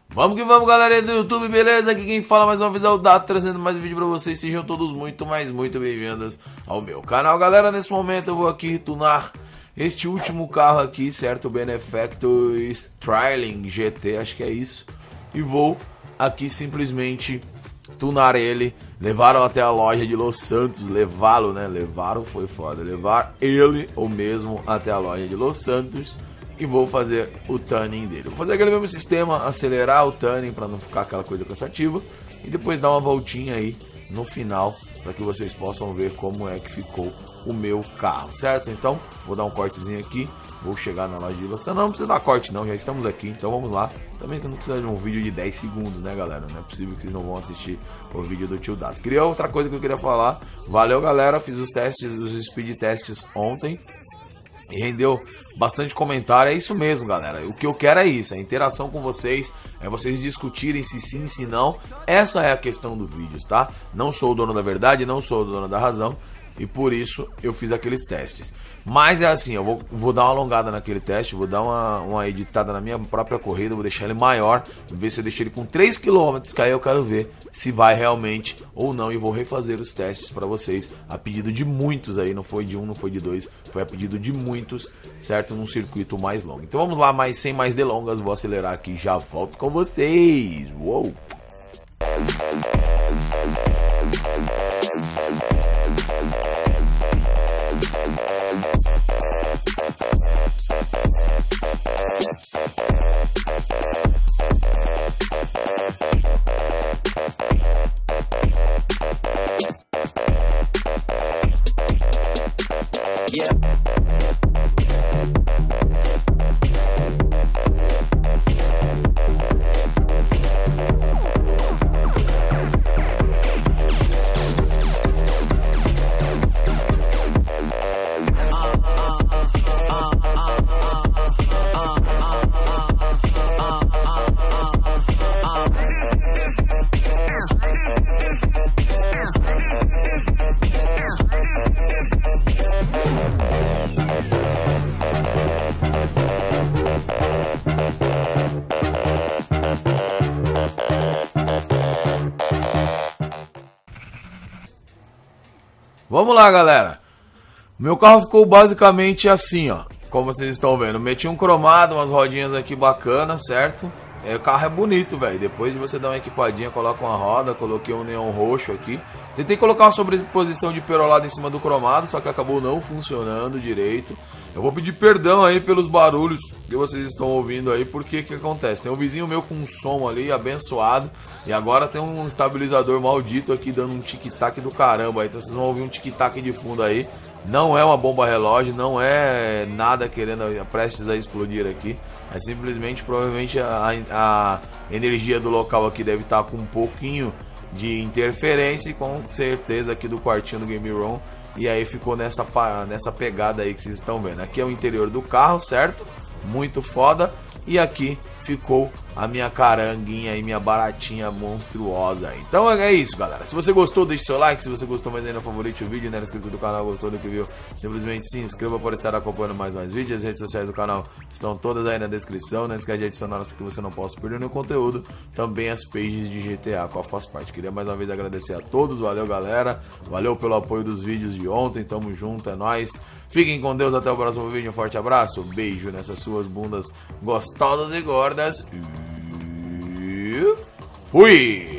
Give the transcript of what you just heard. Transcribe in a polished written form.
Vamos que vamos, galera do YouTube, beleza? Aqui quem fala mais uma vez é o Dato, trazendo mais um vídeo pra vocês. Sejam todos muito bem-vindos ao meu canal. Galera, nesse momento eu vou aqui tunar este último carro aqui, certo? O Benefactor Styling GT, acho que é isso. E vou aqui simplesmente tunar ele. Levaram até a loja de Los Santos, levá-lo, né? Levaram, foi foda. Levar ele ou mesmo até a loja de Los Santos. E vou fazer o tuning dele. Vou fazer aquele mesmo sistema, acelerar o tuning para não ficar aquela coisa cansativa. E depois dar uma voltinha aí no final, para que vocês possam ver como é que ficou o meu carro, certo? Então, vou dar um cortezinho aqui. Vou chegar na loja de Los Santos. Não precisa dar corte não, já estamos aqui. Então vamos lá. Também você não precisa de um vídeo de 10 segundos, né, galera? Não é possível que vocês não vão assistir o vídeo do tio Dato. Queria outra coisa que eu queria falar. Valeu, galera. Fiz os testes, os speed tests ontem. E rendeu bastante comentário. É isso mesmo, galera. O que eu quero é isso, a interação com vocês, é vocês discutirem se sim, se não. Essa é a questão do vídeo, tá? Não sou o dono da verdade, não sou o dono da razão. E por isso eu fiz aqueles testes. Mas é assim, eu vou dar uma alongada naquele teste. Vou dar uma editada na minha própria corrida. Vou deixar ele maior, ver se eu deixo ele com 3 km. Que aí eu quero ver se vai realmente ou não. E vou refazer os testes para vocês, a pedido de muitos aí. Não foi de um, não foi de dois, foi a pedido de muitos, certo? Num circuito mais longo. Então vamos lá, mas sem mais delongas. Vou acelerar aqui e já volto com vocês. Uou! Vamos lá, galera. O meu carro ficou basicamente assim, ó. Como vocês estão vendo. Meti um cromado, umas rodinhas aqui bacanas, certo? O carro é bonito, velho. Depois de você dar uma equipadinha, coloca uma roda. Coloquei um neon roxo aqui. Tentei colocar uma sobreposição de perolado em cima do cromado, só que acabou não funcionando direito. Eu vou pedir perdão aí pelos barulhos que vocês estão ouvindo aí, porque que acontece? Tem um vizinho meu com um som ali abençoado, e agora tem um estabilizador maldito aqui dando um tic-tac do caramba. Então vocês vão ouvir um tic-tac de fundo aí. Não é uma bomba relógio, não é nada querendo prestes a explodir aqui. É simplesmente, provavelmente a energia do local aqui deve estar com um pouquinho de interferência, e com certeza aqui do quartinho do Game Room. E aí ficou nessa pegada aí que vocês estão vendo. Aqui é o interior do carro, certo? Muito foda. E aqui ficou a minha caranguinha e minha baratinha monstruosa. Então é isso, galera. Se você gostou, deixe seu like. Se você gostou, mas ainda favorite o vídeo, não era inscrito do canal, gostou do que viu, simplesmente se inscreva para estar acompanhando mais vídeos. As redes sociais do canal estão todas aí na descrição. Não esquece de adicioná-las para que você não possa perder nenhum conteúdo. Também as pages de GTA, qual faz parte. Queria mais uma vez agradecer a todos. Valeu, galera. Valeu pelo apoio dos vídeos de ontem. Tamo junto, é nóis. Fiquem com Deus, até o próximo vídeo. Um forte abraço. Beijo nessas suas bundas gostosas e gordas. Fui!